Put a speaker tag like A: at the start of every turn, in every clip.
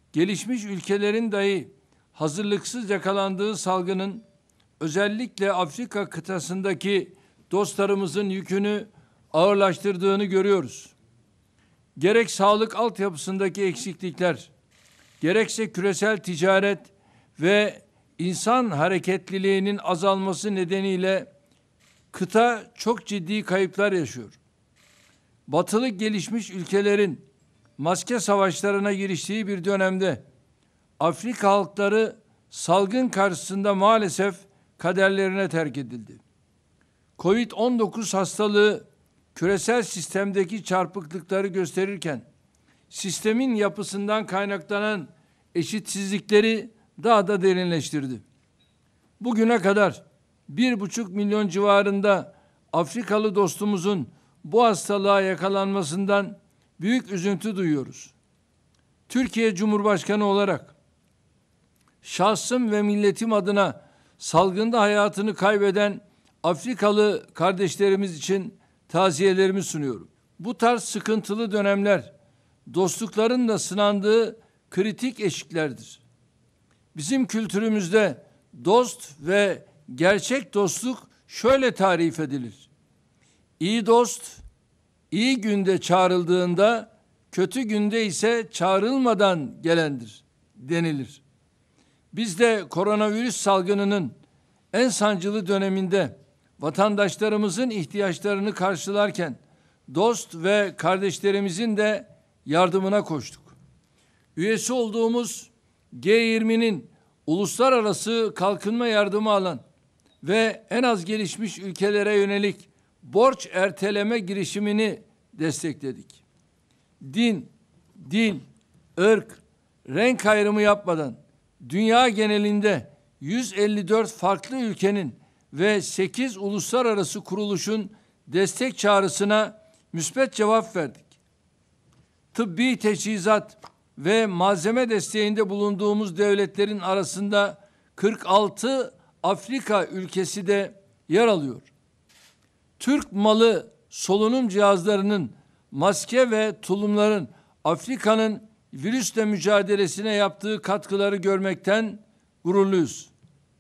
A: gelişmiş ülkelerin dahi hazırlıksız yakalandığı salgının özellikle Afrika kıtasındaki dostlarımızın yükünü ağırlaştırdığını görüyoruz. Gerek sağlık altyapısındaki eksiklikler, gerekse küresel ticaret ve insan hareketliliğinin azalması nedeniyle kıta çok ciddi kayıplar yaşıyor. Batılı gelişmiş ülkelerin maske savaşlarına giriştiği bir dönemde Afrika halkları salgın karşısında maalesef kaderlerine terk edildi. Covid-19 hastalığı küresel sistemdeki çarpıklıkları gösterirken sistemin yapısından kaynaklanan eşitsizlikleri daha da derinleştirdi. Bugüne kadar 1,5 milyon civarında Afrikalı dostumuzun bu hastalığa yakalanmasından büyük üzüntü duyuyoruz. Türkiye Cumhurbaşkanı olarak şahsım ve milletim adına salgında hayatını kaybeden Afrikalı kardeşlerimiz için taziyelerimi sunuyorum. Bu tarz sıkıntılı dönemler dostlukların da sınandığı kritik eşiklerdir. Bizim kültürümüzde dost ve gerçek dostluk şöyle tarif edilir. İyi dost, iyi günde çağrıldığında, kötü günde ise çağrılmadan gelendir denilir. Biz de koronavirüs salgınının en sancılı döneminde vatandaşlarımızın ihtiyaçlarını karşılarken dost ve kardeşlerimizin de yardımına koştuk. Üyesi olduğumuz G20'nin uluslararası kalkınma yardımı alan ve en az gelişmiş ülkelere yönelik borç erteleme girişimini destekledik. Din, dil, ırk, renk ayrımı yapmadan dünya genelinde 154 farklı ülkenin ve 8 uluslararası kuruluşun destek çağrısına müspet cevap verdik. Tıbbi teçhizat ve malzeme desteğinde bulunduğumuz devletlerin arasında 46 Afrika ülkesi de yer alıyor. Türk malı solunum cihazlarının, maske ve tulumların Afrika'nın virüsle mücadelesine yaptığı katkıları görmekten gururluyuz.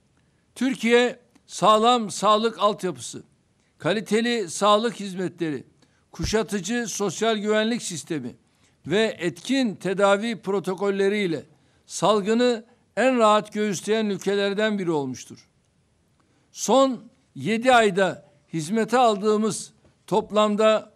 A: Türkiye sağlam sağlık altyapısı, kaliteli sağlık hizmetleri, kuşatıcı sosyal güvenlik sistemi ve etkin tedavi protokolleriyle salgını en rahat göğüsleyen ülkelerden biri olmuştur. Son 7 ayda hizmete aldığımız toplamda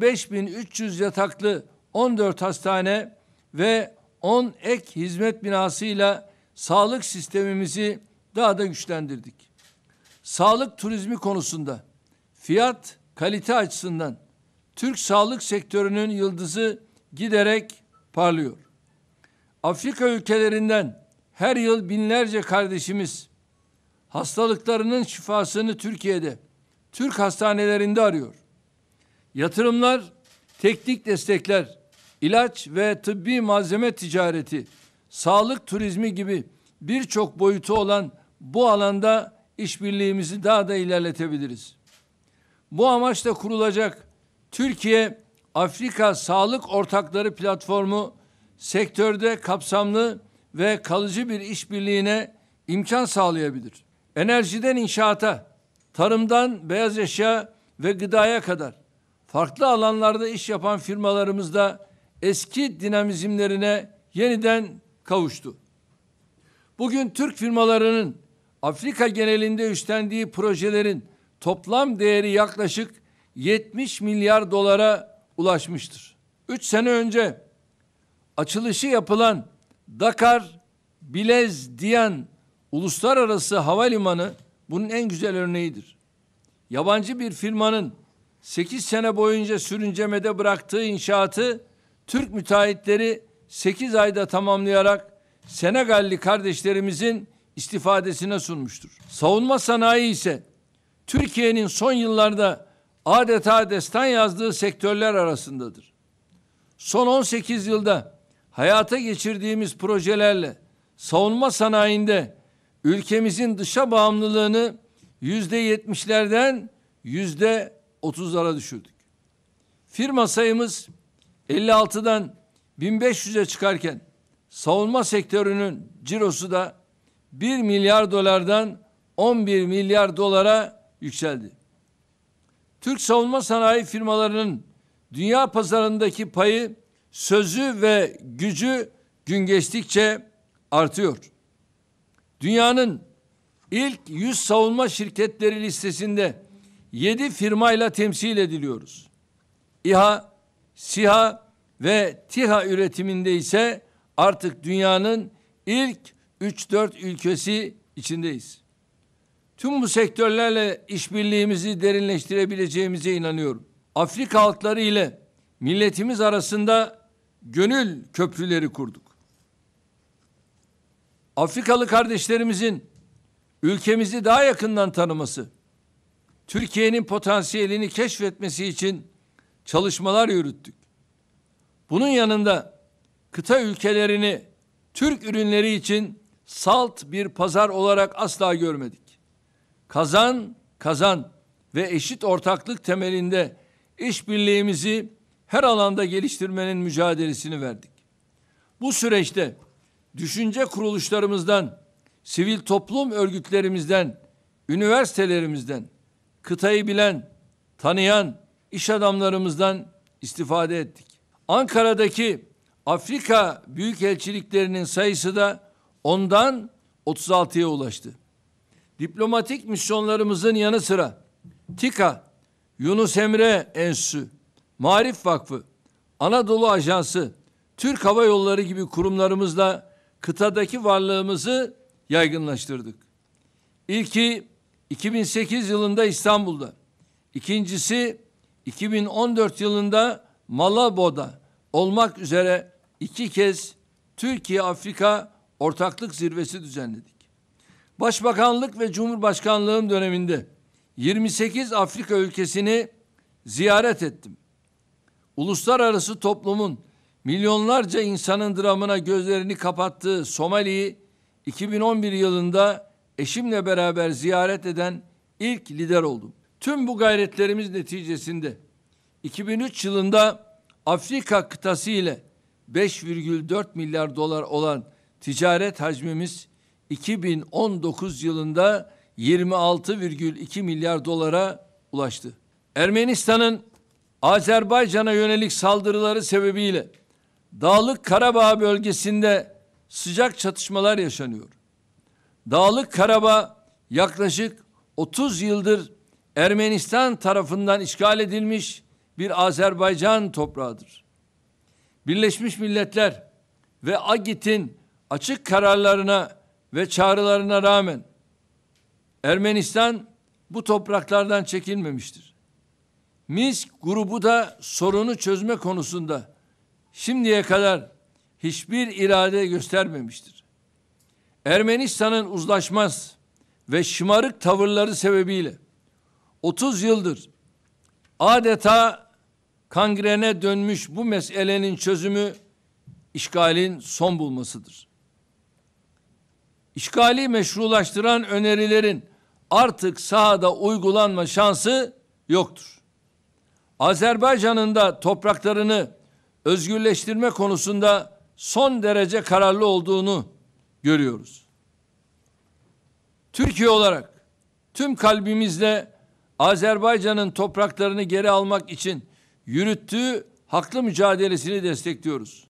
A: 15.300 yataklı 14 hastane ve 10 ek hizmet binasıyla sağlık sistemimizi daha da güçlendirdik. Sağlık turizmi konusunda fiyat kalite açısından Türk sağlık sektörünün yıldızı giderek parlıyor. Afrika ülkelerinden her yıl binlerce kardeşimiz hastalıklarının şifasını Türkiye'de, Türk hastanelerinde arıyor. Yatırımlar, teknik destekler, ilaç ve tıbbi malzeme ticareti, sağlık turizmi gibi birçok boyutu olan bu alanda işbirliğimizi daha da ilerletebiliriz. Bu amaçla kurulacak Türkiye Afrika Sağlık Ortakları Platformu sektörde kapsamlı ve kalıcı bir işbirliğine imkan sağlayabilir. Enerjiden inşaata, tarımdan beyaz eşya ve gıdaya kadar farklı alanlarda iş yapan firmalarımız da eski dinamizmlerine yeniden kavuştu. Bugün Türk firmalarının Afrika genelinde üstlendiği projelerin toplam değeri yaklaşık 70 milyar dolara ulaşmıştır. 3 sene önce açılışı yapılan Dakar Bilez Diyan Uluslararası Havalimanı bunun en güzel örneğidir. Yabancı bir firmanın 8 sene boyunca sürüncemede bıraktığı inşaatı Türk müteahhitleri 8 ayda tamamlayarak Senegalli kardeşlerimizin istifadesine sunmuştur. Savunma sanayi ise Türkiye'nin son yıllarda adeta destan yazdığı sektörler arasındadır. Son 18 yılda hayata geçirdiğimiz projelerle savunma sanayinde ülkemizin dışa bağımlılığını %70'lerden %30'lara düşürdük. Firma sayımız 56'dan 1500'e çıkarken savunma sektörünün cirosu da 1 milyar dolardan 11 milyar dolara yükseldi. Türk savunma sanayi firmalarının dünya pazarındaki payı, sözü ve gücü gün geçtikçe artıyor. Dünyanın ilk 100 savunma şirketleri listesinde 7 firmayla temsil ediliyoruz. İHA, SİHA ve TİHA üretiminde ise artık dünyanın ilk 3-4 ülkesi içindeyiz. Tüm bu sektörlerle işbirliğimizi derinleştirebileceğimize inanıyorum. Afrika halkları ile milletimiz arasında gönül köprüleri kurduk. Afrikalı kardeşlerimizin ülkemizi daha yakından tanıması, Türkiye'nin potansiyelini keşfetmesi için çalışmalar yürüttük. Bunun yanında kıta ülkelerini Türk ürünleri için salt bir pazar olarak asla görmedik. Kazan kazan ve eşit ortaklık temelinde işbirliğimizi her alanda geliştirmenin mücadelesini verdik. Bu süreçte düşünce kuruluşlarımızdan, sivil toplum örgütlerimizden, üniversitelerimizden, kıtayı bilen, tanıyan iş adamlarımızdan istifade ettik. Ankara'daki Afrika büyükelçiliklerinin sayısı da 10'dan 36'ya ulaştı. Diplomatik misyonlarımızın yanı sıra TİKA, Yunus Emre Enstitüsü, Maarif Vakfı, Anadolu Ajansı, Türk Hava Yolları gibi kurumlarımızla kıtadaki varlığımızı yaygınlaştırdık. İlki 2008 yılında İstanbul'da, ikincisi 2014 yılında Malabo'da olmak üzere 2 kez Türkiye-Afrika Ortaklık Zirvesi düzenledik. Başbakanlık ve Cumhurbaşkanlığım döneminde 28 Afrika ülkesini ziyaret ettim. Uluslararası toplumun milyonlarca insanın dramına gözlerini kapattığı Somali'yi 2011 yılında eşimle beraber ziyaret eden ilk lider oldum. Tüm bu gayretlerimiz neticesinde 2003 yılında Afrika kıtası ile 5,4 milyar dolar olan ticaret hacmimiz 2019 yılında 26,2 milyar dolara ulaştı. Ermenistan'ın Azerbaycan'a yönelik saldırıları sebebiyle Dağlık Karabağ bölgesinde sıcak çatışmalar yaşanıyor. Dağlık Karabağ yaklaşık 30 yıldır Ermenistan tarafından işgal edilmiş bir Azerbaycan toprağıdır. Birleşmiş Milletler ve AGİT'in açık kararlarına ve çağrılarına rağmen Ermenistan bu topraklardan çekilmemiştir. Minsk grubu da sorunu çözme konusunda şimdiye kadar hiçbir irade göstermemiştir. Ermenistan'ın uzlaşmaz ve şımarık tavırları sebebiyle 30 yıldır adeta kangrene dönmüş bu meselenin çözümü işgalin son bulmasıdır. İşgali meşrulaştıran önerilerin artık sahada uygulanma şansı yoktur. Azerbaycan'ın da topraklarını özgürleştirme konusunda son derece kararlı olduğunu görüyoruz. Türkiye olarak tüm kalbimizle Azerbaycan'ın topraklarını geri almak için yürüttüğü haklı mücadelesini destekliyoruz.